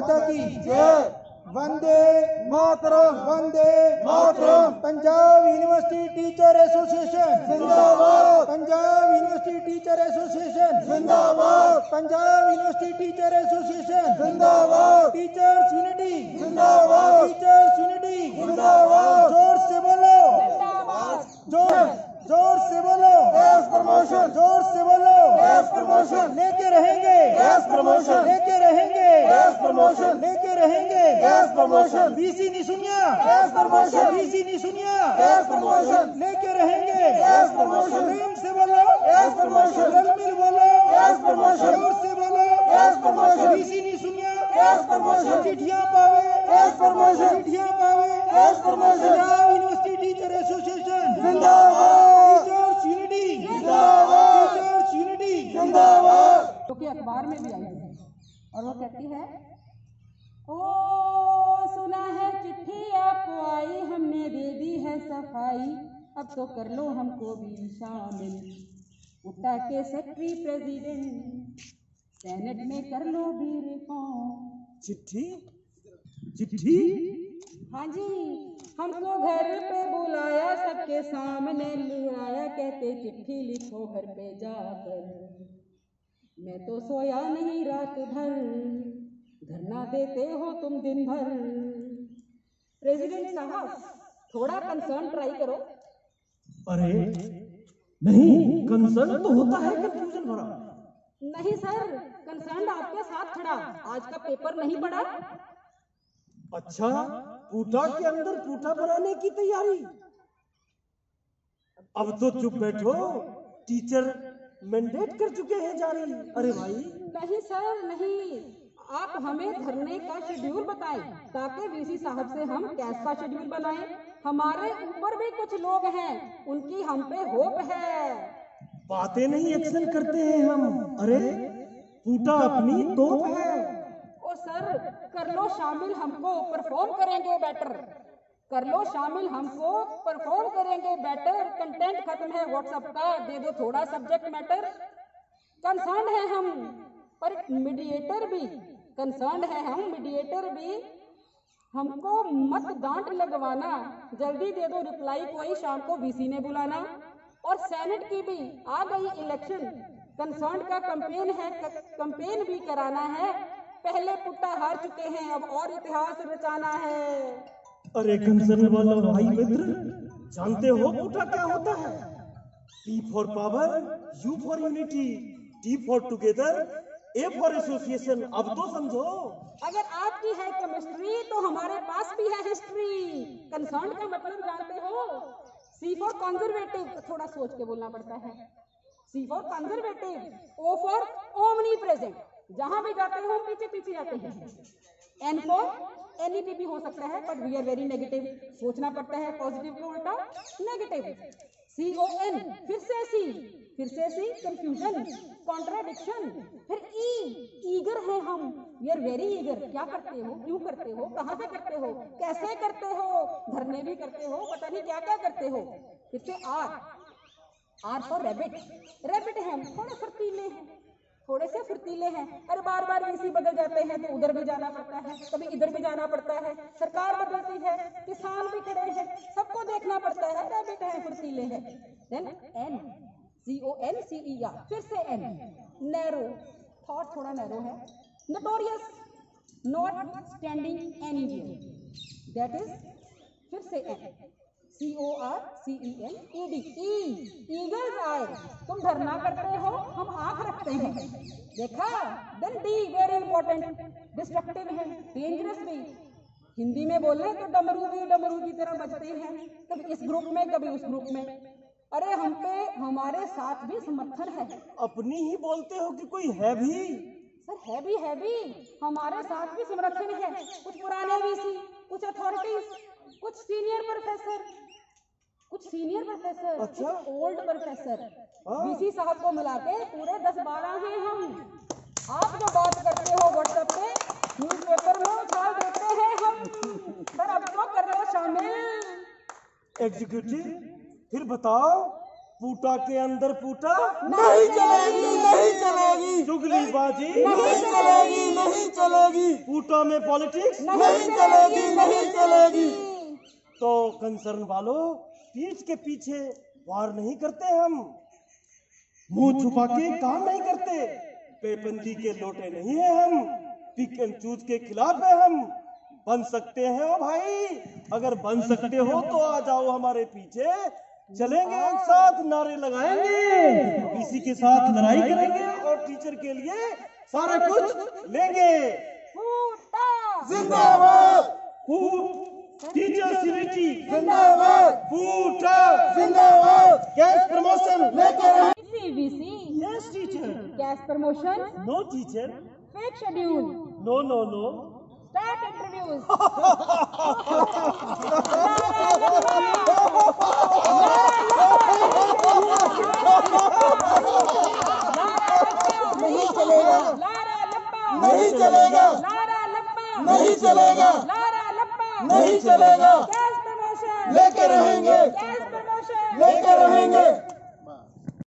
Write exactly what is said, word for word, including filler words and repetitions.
माता की जय। वंदे मातरम, वंदे मातरम। पंजाब यूनिवर्सिटी टीचर एसोसिएशन जिंदाबाद, पंजाब यूनिवर्सिटी टीचर एसोसिएशन जिंदाबाद, पंजाब यूनिवर्सिटी टीचर एसोसिएशन जिंदाबाद, टीचर्स यूनिटी जिंदाबाद, टीचर्स यूनिटी जिंदाबाद। जोर से बोलो जोर जोर से बोलो गैस प्रमोशन, जोर से बोलो गैस प्रमोशन। लेके रहेंगे गैस प्रमोशन, लेके रहेंगे गैस प्रमोशन, लेके रहेंगे गैस प्रमोशन। बीसी नहीं सुनिया गैस प्रमोशन, बीसी नहीं सुनिया गैस प्रमोशन, लेके रहेंगे गैस प्रमोशन। प्रेम से बोलो गैस प्रमोशन, रलमिल बोलो गैस प्रमोशन, जोर से बोलो गैस प्रमोशन। बीसी नहीं सुनिया गैस प्रमोशन, चिट्ठियां पावे गैस प्रमोशन, चिट्ठियां पावे CAS promotion. Punjab university teacher association जिंदाबाद, टीचर्स यूनिटी जिंदाबाद, टीचर्स यूनिटी जिंदाबाद। जो कि अखबार में भी आई है और वो कहती है, ओ सुना है चिट्ठी आपको आई, हमने दे दी है सफाई, अब तो कर लो हमको भी शामिल, उठा के सेक्रेटरी प्रेसिडेंट, सेनेट में कर लो भी रिफॉर्म। चिट्ठी चिट्ठी हाँ जी, हमको घर पे बुलाया, सबके सामने लुराया, कहते चिट्ठी लिखो घर पे जाकर, मैं तो सोया नहीं रात भर, धरना देते हो तुम दिन भर। प्रेसिडेंट साहब थोड़ा कंसर्न ट्राई करो। अरे नहीं, कंसर्न तो होता है कंफ्यूजन भरा। नहीं सर, कंसर्न आपके साथ खड़ा, आज का पेपर नहीं पढ़ा? अच्छा, पूठा के अंदर पूठा बनाने की तैयारी। अब तो चुप बैठो, टीचर मैंडेट कर चुके हैं जारी। अरे भाई नहीं सर नहीं, आप हमें धरने का शेड्यूल बताएं ताकि वीसी साहब से हम कैसा शेड्यूल बनाएं। हमारे ऊपर भी कुछ लोग हैं, उनकी हम पे होप है। बातें नहीं एक्शन करते हैं हम। अरे पूठा अपनी तोप है। ओ सर कर लो शामिल हमको, परफॉर्म करेंगे बेटर, कर लो शामिल हमको, परफॉर्म करेंगे बेटर। कंटेंट खत्म है व्हाट्सएप का, दे दो थोड़ा सब्जेक्ट मैटर। कंसर्न है हम पर मीडिएटर भी, कंसर्न है हम मीडिएटर भी, हमको मत डांट लगवाना, जल्दी दे दो रिप्लाई कोई, शाम को वीसी ने बुलाना। और सेनेट की भी आ गई इलेक्शन, कंसर्न का कैंपेन है, कैंपेन भी कराना है। पहले पुट्टा हार चुके हैं, अब और इतिहास रचाना है। अरे कंसर्न वाला भाई मित्र, जानते हो पुट्टा क्या होता है? P for power, U for unity, T for together, A for association. अब तो समझो। अगर आपकी है केमिस्ट्री तो हमारे पास भी है हिस्ट्री। कंसर्न का मतलब जानते हो? C फॉर कंजर्वेटिव, थोड़ा सोच के बोलना पड़ता है। C for conservative, O for omnipresent, जहां भी जाते हो हम पीछे पीछे जाते हैं। N फॉर एनईपी भी हो सकता है, but we are very negative, सोचना पड़ता है पॉजिटिव को उल्टा नेगेटिव। सी ओ एन, फिर से सी, फिर से सी, कंफ्यूजन, कॉन्ट्राडिक्शन। फिर ई, ईगर है हम, वी आर वेरी ईगर। क्या करते हो, क्यों करते हो, कहाँ से करते हो, कैसे करते हो, धरने भी करते हो, पता नहीं क्या क्या करते हो। फिर से R, R for rabbit, rabbit है हम, थोड़े फुर्तीले हैं, थोड़े से फुर्तीले हैं। अरे बार बार वीसी बदल जाते हैं तो उधर भी जाना पड़ता है, कभी इधर भी जाना पड़ता है, सरकार बदलती है, किसान भी खड़े हैं, सबको देखना पड़ता है। रैबिट है, फुर्तीले हैं। Then N, C O N C E R, फिर से एन, नैरो, थॉट थोड़ा नैरो है। Notorious, not standing anywhere, that is, फिर से N, C O R C E N E D, E, eagles आए, तुम धरना करते हो हम आंख रखते हैं, देखा। Then D, very important, destructive है, डेंजरस भी। हिंदी में बोले तो डमरू भी डमरू की तरह बजते हैं, कभी इस ग्रुप में कभी उस ग्रुप में। अरे हम पे हमारे साथ भी समर्थन है। अपनी ही बोलते हो कि कोई है भी? सर है भी, है भी, हमारे साथ भी समर्थन है। कुछ पुराने वीसी, कुछ अथॉरिटीज, कुछ सीनियर प्रोफेसर, कुछ सीनियर प्रोफेसर, अच्छा, ओल्ड प्रोफेसर, वीसी साहब को मिला के पूरे दस बारह हैं हम। आप जो बात करते हो व्हाट्सएप पे, न्यूज़पेपर में उछाल देते हैं हम। सर अब तो कर लो शामिल। एग्जीक्यूटिव, फिर बताओ पूटा के अंदर पूटा नहीं चलेगी, नहीं चलेगी, चुगलीबाजी नहीं चलेगी, नहीं चलेगी, पूटा में पॉलिटिक्स नहीं चलेगी, नहीं चलेगी। तो कंसर्न वालों, पीठ के पीछे वार नहीं करते हम, मुंह छुपा के काम नहीं करते, बेबंदी के लोटे नहीं है हम, पिक एंड चूज के खिलाफ है हम। बन सकते हैं ओ भाई, अगर बन सकते हो तो आ जाओ हमारे पीछे, चलेंगे एक साथ, नारे लगाएंगे, इसी के साथ लड़ाई करेंगे और टीचर के लिए सारा कुछ लेंगे। जिंदाबाद, टीचर्स यूनिटी जिंदाबाद, पूटा जिंदाबाद, कैश प्रमोशन लेकर आए। CBC yes teacher, cash promotion, no teacher, fake schedule, no no no, start interviews. नहीं चलेगा, लारा लप्पा, नहीं चलेगा, लारा लप्पा, नहीं चलेगा, लारा लप्पा, नहीं चलेगा, कैश प्रमोशन लेकर रहेंगे, कैश प्रमोशन लेकर रहेंगे।